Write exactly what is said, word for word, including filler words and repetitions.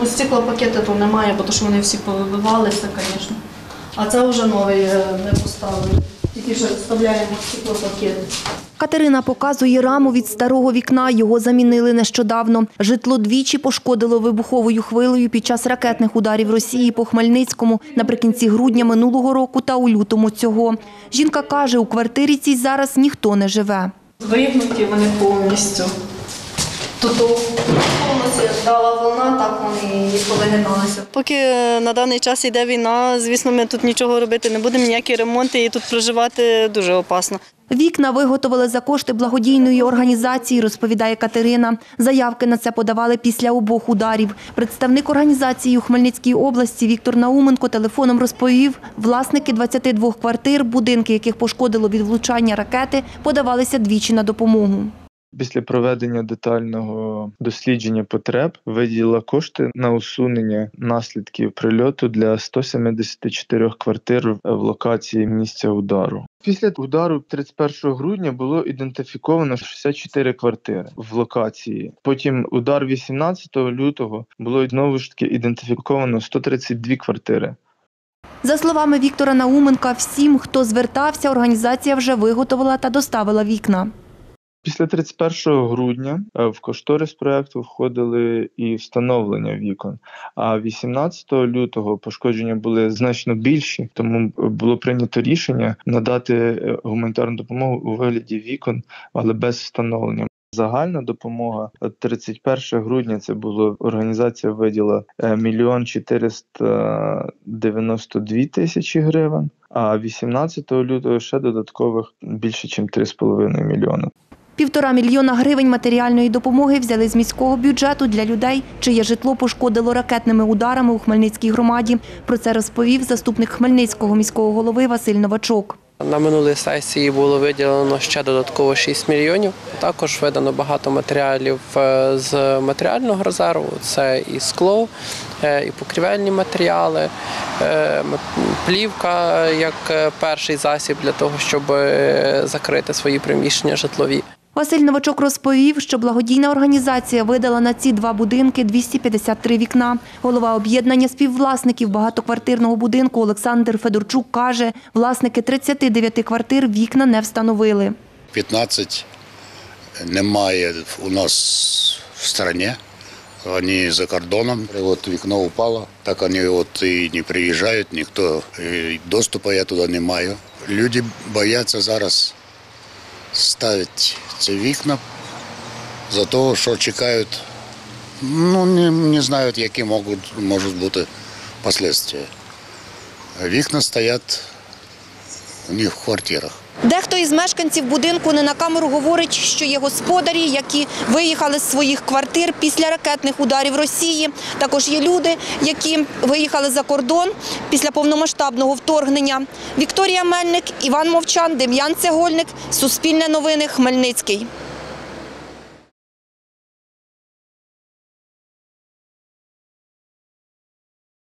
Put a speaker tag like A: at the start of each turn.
A: Ну, стеклопакети тут немає, бо то, що вони всі повибивалися, звісно. А це вже новий не поставили. Тільки що вставляємо стеклопакети.
B: Катерина показує раму від старого вікна. Його замінили нещодавно. Житло двічі пошкодило вибуховою хвилею під час ракетних ударів Росії по Хмельницькому наприкінці грудня минулого року та у лютому цього. Жінка каже, у квартирі цій зараз ніхто не живе.
A: Вигнуті вони повністю. Тут повністю дала волна, так вони і повигиналися.
C: Поки на даний час йде війна, звісно, ми тут нічого робити не будемо, ніякі ремонти, і тут проживати дуже опасно.
B: Вікна виготовили за кошти благодійної організації, розповідає Катерина. Заявки на це подавали після обох ударів. Представник організації у Хмельницькій області Віктор Науменко телефоном розповів, власники двадцяти двох квартир, будинки яких пошкодило від влучання ракети, подавалися двічі на допомогу.
D: Після проведення детального дослідження потреб виділила кошти на усунення наслідків прильоту для ста сімдесяти чотирьох квартир в локації місця удару. Після удару тридцять першого грудня було ідентифіковано шістдесят чотири квартири в локації. Потім удар вісімнадцятого лютого було знову ж таки ідентифіковано сто тридцять дві квартири.
B: За словами Віктора Науменка, всім, хто звертався, організація вже виготовила та доставила вікна.
D: Після тридцять першого грудня в кошторис проєкту входили і встановлення вікон, а вісімнадцятого лютого пошкодження були значно більші, тому було прийнято рішення надати гуманітарну допомогу у вигляді вікон, але без встановлення. Загальна допомога тридцять першого грудня це було, організація виділа мільйон чотириста дев'яносто дві тисячі гривень, а вісімнадцятого лютого ще додаткових більше, ніж три з половиною мільйони.
B: Півтора мільйона гривень матеріальної допомоги взяли з міського бюджету для людей, чиє житло пошкодило ракетними ударами у Хмельницькій громаді. Про це розповів заступник Хмельницького міського голови Василь Новачок.
E: На минулій сесії було виділено ще додатково шість мільйонів. Також видано багато матеріалів з матеріального резерву. Це і скло, і покрівельні матеріали, плівка як перший засіб для того, щоб закрити свої приміщення житлові.
B: Василь Новачок розповів, що благодійна організація видала на ці два будинки двісті п'ятдесят три вікна. Голова об'єднання співвласників багатоквартирного будинку Олександр Федорчук каже, власники тридцяти дев'яти квартир вікна не встановили.
F: п'ятнадцять немає у нас в країні, вони за кордоном. От вікно упало, так вони от і не приїжджають, ніхто, доступу я туди не маю. Люди бояться зараз ставити ці вікна за те, що чекають, ну, не, не знають, які можуть, можуть бути наслідки. Вікна стоять у них в квартирах.
B: Дехто із мешканців будинку не на камеру говорить, що є господарі, які виїхали з своїх квартир після ракетних ударів Росії. Також є люди, які виїхали за кордон після повномасштабного вторгнення. Вікторія Мельник, Іван Мовчан, Дем'ян Цегольник, Суспільне новини, Хмельницький.